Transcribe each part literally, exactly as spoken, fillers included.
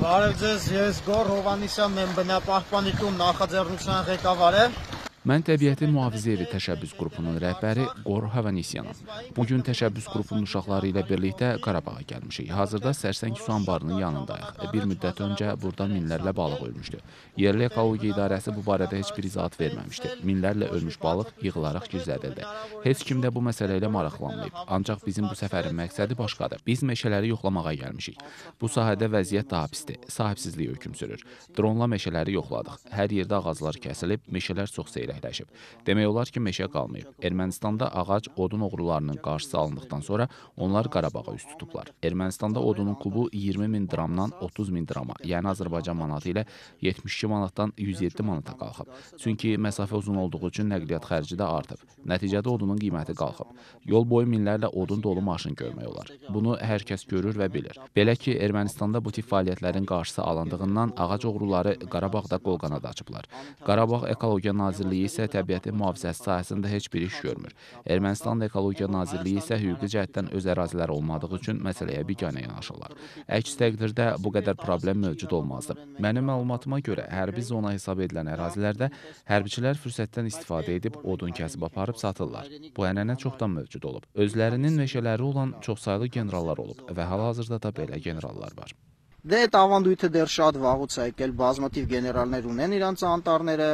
Բարև ձեզ, ես Գոր Հովանեսյանն եմ, բնապահպանի տուն նախաձեռնության ղեկավար եմ. Mən Təbiəti Mühafizə Evi təşəbbüs qrupunun rəhbəri Qor Havanisyanam. Bugün təşəbbüs qrupunun uşaqları ilə birlikdə Qarabağa gəlmişik. Hazırda Sərsəng su anbarının yanındayıq. Bir müddət öncə burada minlərlə balıq ölmüşdü. Yerli ekologiya idarəsi bu barədə heç bir izahat verməmişdi. Minlərlə ölmüş balıq yığılaraq gizlədildi. Heç kim də bu məsələ ilə maraqlanmayıb. Ancaq bizim bu səfərin məqsədi başqadır. Biz meşələri yoxlamağa gəlmişik. Bu sahədə vəziyyət daha pisdir. Sahibsizlik hökm sürür. Dronla meşələri yoxladıq. Hər yerdə ağaclar kəsilib, meşələr çox seyrək. Demək olar ki, meşə qalmayıb. Ermənistanda ağac, odun oğrularının qarşısı alındıqdan sonra onlar Qarabağa üst tutublar. Ermənistanda odunun kubu iyirmi min dramdan otuz min drama, yəni Azərbaycan manatı ilə yetmiş iki manatdan yüz yeddi manata qalxıb. Çünki məsafə uzun olduğu üçün nəqliyyat xərci də artıb. Nəticədə odunun qiyməti qalxıb. Yol boyu minlərlə odun dolu maşın görmək olar. Bunu hər kəs görür və bilir. Belə ki, Ermənistanda bu tip fəaliyyətlərin qarşısı alındığından ağac oğruları Qarabağda qol-qanad açıblar. Qarabağ Ekologiya Nazirliyi isə təbiətin mühafizəsi sahəsində heç bir iş görmür. Ermənistan Ekologiya Nazirliyi isə hüquqi cəhətdən öz əraziləri olmadığı üçün məsələyə biganə yanaşırlar. Əks təqdirdə bu qədər problem mövcud olmazdı. Mənim məlumatıma görə hərbi zona hesab edilən ərazilərdə hərbiçilər fürsətdən istifadə edib odun kəsib aparıb satırlar. Bu ənənə çoxdan mövcud olub. Özlərinin meşələri olan çoxsaylı generallar olub və hal-hazırda da belə generallar var. Դե այդ ավանդույթը դեռ շատ վաղուց է եկել, բազմաթիվ գեներալներ ունեն իրանց անտառները,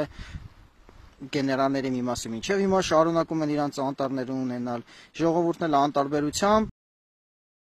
գեներալների մի մասը մինչև հիմա շարունակում են իրանց անտառները ունենալ, ժողովուրդն էլ անտարբերությամբ